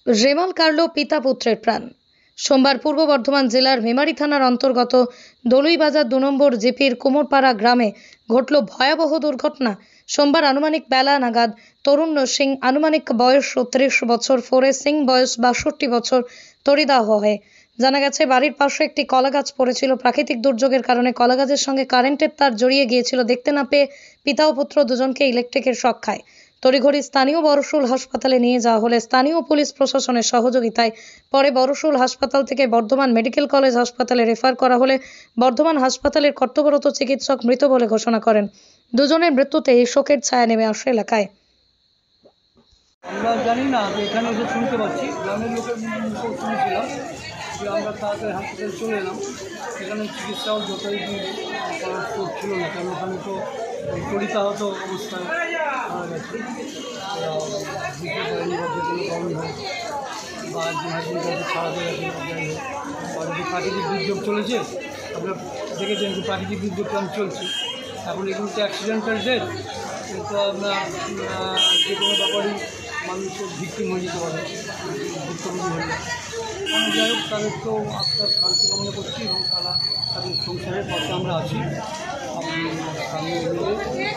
রেমাল কাড়ল পিতা পুত্রের প্রাণ। সোমবার পূর্ব বর্ধমান জেলার মেমারি থানার অন্তর্গত দলুইবাজার ২ নম্বর জিপির কুমোরপাড়া গ্রামে ঘটল ভয়াবহ দুর্ঘটনা। সোমবার আনুমানিক বেলা নাগাদ তরুণ সিং, আনুমানিক বয়স ৩০ বছর, ফোরে সিং বয়স ৬২ বছর তড়িদাহ হয়। জানা গেছে, বাড়ির পাশে একটি কলা গাছ পড়েছিল। প্রাকৃতিক দুর্যোগের কারণে কলা গাছের সঙ্গে কারেন্টের তার জড়িয়ে গিয়েছিল। দেখতে না পেয়ে পিতা ও পুত্র দুজনকে ইলেকট্রিকের শক খায়। তড়িঘড়ি স্থানীয় বড়শুল হাসপাতালে নিয়ে যাওয়া হলে স্থানীয় পুলিশ প্রশাসনের সহযোগিতায় পরে বড়শুল হাসপাতাল থেকে বর্ধমান মেডিকেল কলেজ হাসপাতালে রেফার করা হলে বর্ধমান হাসপাতালের কর্তব্যরত চিকিৎসক মৃত বলে ঘোষণা করেন। দুজনের মৃত্যুতে এই শোকের ছায়া নেমে আসে এলাকায়। আমরা জানি না, এখানে এসে শুনতে পাচ্ছি, গ্রামের লোকের মুখেও শুনেছিলাম যে আমরা তাড়াতাড়ি হাসপাতালে চলে এলাম। সেখানে চিকিৎসাও যথারীতি করার স্কোপ ছিল না, কারণ ওখানে তো তড়িতাহত অবস্থায় মারা গেছে। দিতে পারেনি বা যে কোনো প্রবলেম হয় বা হাসপাতাল কাছে ছাড়া দিয়ে গেছে, যাই হোক। আর যে প্রাকৃতিক দুর্যোগ চলেছে, আপনারা দেখেছেন যে প্রাকৃতিক দুর্যোগ কেমন চলছে। এখন এগুলো তো অ্যাক্সিডেন্টাল ডেথ, কিন্তু আপনার যে কোনো ব্যাপারই মানুষের ভিক্টিম হয়ে যেতে পারে, ভুক্তভোগী হয়ে যায়। যাই হোক, তাদের তো আত্মার শান্তি কামনা করছি এবং তারা তাদের সংসারের পথে আমরা আছি। সামনে মিলে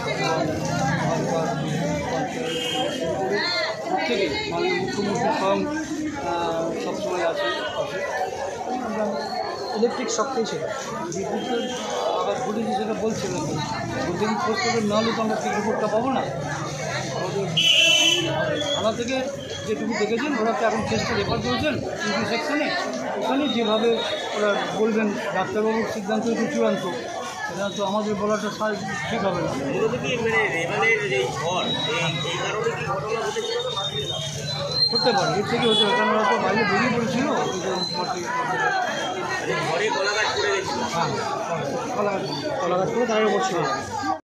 প্রত্যেকে মাননীয় মুখ্যমন্ত্রী স্বয়ং সবসময় আছে পাশে। আমরা ইলেকট্রিক শক পেয়েছিল, বিদ্যুতের আঘাত ঘটেছে সেটা বলছিলাম, বৈজ্ঞানিক খোঁজখবর না হলে তো আমরা ঠিক রিপোর্টটা পাবো না। আমাদের থানা থেকে যেটুকু দেখেছেন, ওরা তো এখন কেসটা রেফার করেছেন ইউপি সেকশনে। ওখানে যেভাবে ওরা বলবেন, ডাক্তারবাবুর সিদ্ধান্ত একটু চূড়ান্ত, সেটা তো আমাদের বলাটা ঠিক হবে না। হতে পারে, এর থেকে হতে পারে, কারণ ওরা তো বাইরে বেরিয়ে পড়েছিল। হ্যাঁ, কলা গাছ করে তারা বলছিল।